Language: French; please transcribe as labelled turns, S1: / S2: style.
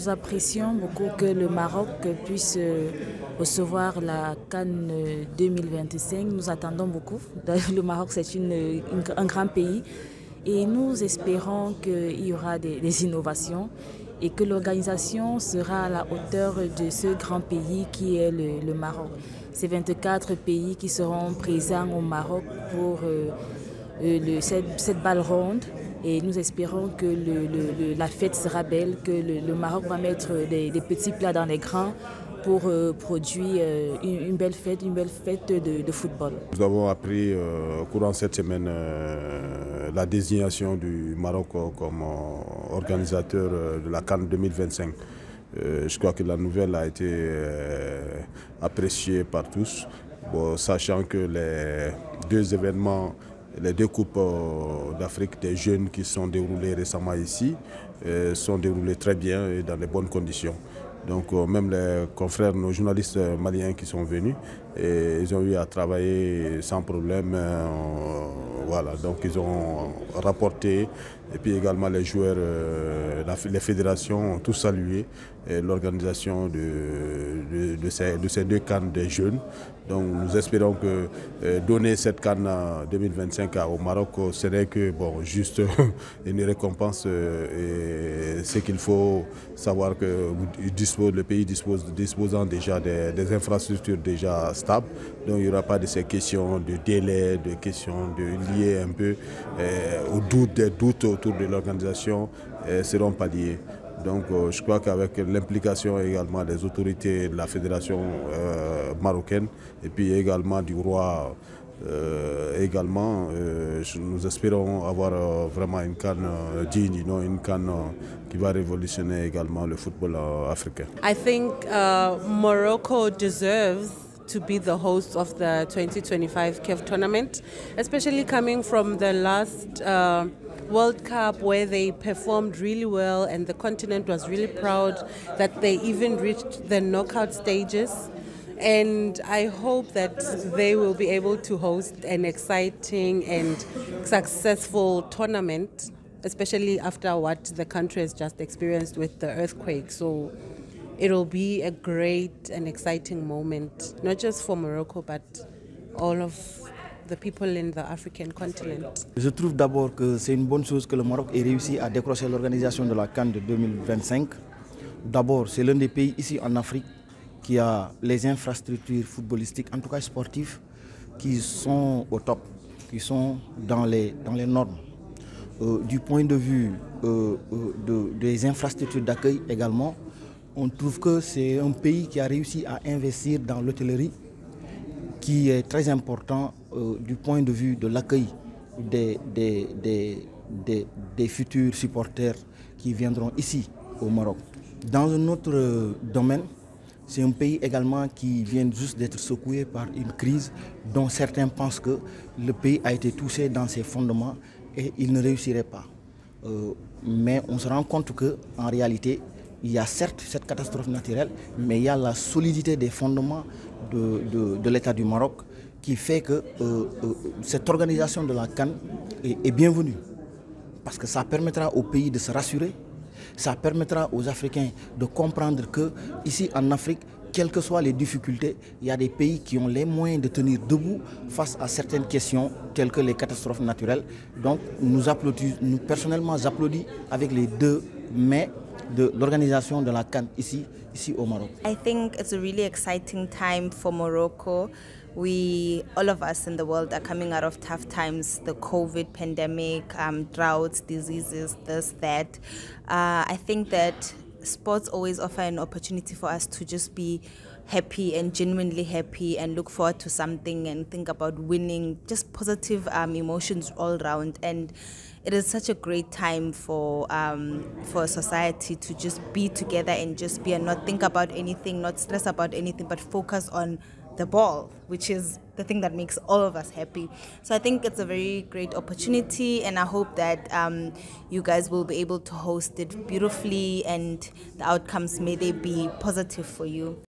S1: nous apprécions beaucoup que le Maroc puisse recevoir la CAN 2025. Nous attendons beaucoup. Le Maroc, c'est un grand pays et nous espérons qu'il y aura des innovations et que l'organisation sera à la hauteur de ce grand pays qui est le Maroc. C'est 24 pays qui seront présents au Maroc pour cette balle ronde. Et nous espérons que la fête sera belle, que le Maroc va mettre des petits plats dans les grands pour produire une belle fête de football.
S2: Nous avons appris au courant de cette semaine la désignation du Maroc comme organisateur de la CAN 2025. Je crois que la nouvelle a été appréciée par tous, sachant que les deux événements, les deux coupes d'Afrique des jeunes qui sont déroulées récemment ici sont déroulées très bien et dans les bonnes conditions. Donc même les confrères, nos journalistes maliens qui sont venus, ils ont eu à travailler sans problème. Voilà, donc ils ont rapporté, et puis également les joueurs, les fédérations ont tous salué l'organisation de ces deux CAN des jeunes. Donc nous espérons que donner cette CAN 2025 au Maroc serait que juste une récompense. Et c'est qu'il faut savoir que le pays disposant déjà des infrastructures déjà stables. Donc il n'y aura pas de ces questions de délai, de questions liées un peu des doutes autour de l'organisation seront palliés. Donc je crois qu'avec l'implication également des autorités de la fédération marocaine et puis également du roi, nous espérons avoir vraiment une CAN digne, une CAN qui va révolutionner également le football africain.
S3: I think Morocco deserves to be the host of the 2025 CAF tournament, especially coming from the last World Cup where they performed really well and the continent was really proud that they even reached the knockout stages. And I hope that they will be able to host an exciting and successful tournament, especially after what the country has just experienced with the earthquake. So it will be a great and exciting moment, not just for Morocco, but all of the people in the African continent.
S4: Je trouve d'abord que c'est une bonne chose que le Maroc ait réussi à décrocher l'organisation de la CAN de 2025. D'abord, c'est l'un des pays ici en Afrique qui a les infrastructures footballistiques, en tout cas sportives, qui sont au top, qui sont dans les normes. Du point de vue des infrastructures d'accueil également, on trouve que c'est un pays qui a réussi à investir dans l'hôtellerie, qui est très important du point de vue de l'accueil des futurs supporters qui viendront ici au Maroc. Dans un autre domaine, c'est un pays également qui vient juste d'être secoué par une crise dont certains pensent que le pays a été touché dans ses fondements et il ne réussirait pas. Mais on se rend compte qu'en réalité, il y a certes cette catastrophe naturelle, mais il y a la solidité des fondements de l'État du Maroc qui fait que cette organisation de la CAN est bienvenue. Parce que ça permettra au pays de se rassurer, ça permettra aux Africains de comprendre qu'ici en Afrique, quelles que soient les difficultés, il y a des pays qui ont les moyens de tenir debout face à certaines questions telles que les catastrophes naturelles. Donc nous personnellement, j'applaudis avec les deux mains de l'organisation de la CAN ici au Maroc.
S5: I think it's a really exciting time for Morocco. All of us in the world are coming out of tough times, the COVID pandemic, droughts, diseases, this, that. I think that sports always offer an opportunity for us to just be happy and genuinely happy and look forward to something and think about winning, just positive emotions all around. And it is such a great time for society to just be together and just be and not think about anything, not stress about anything, but focus on the ball, which is the thing that makes all of us happy. So I think it's a very great opportunity, and I hope that you guys will be able to host it beautifully and the outcomes, may they be positive for you.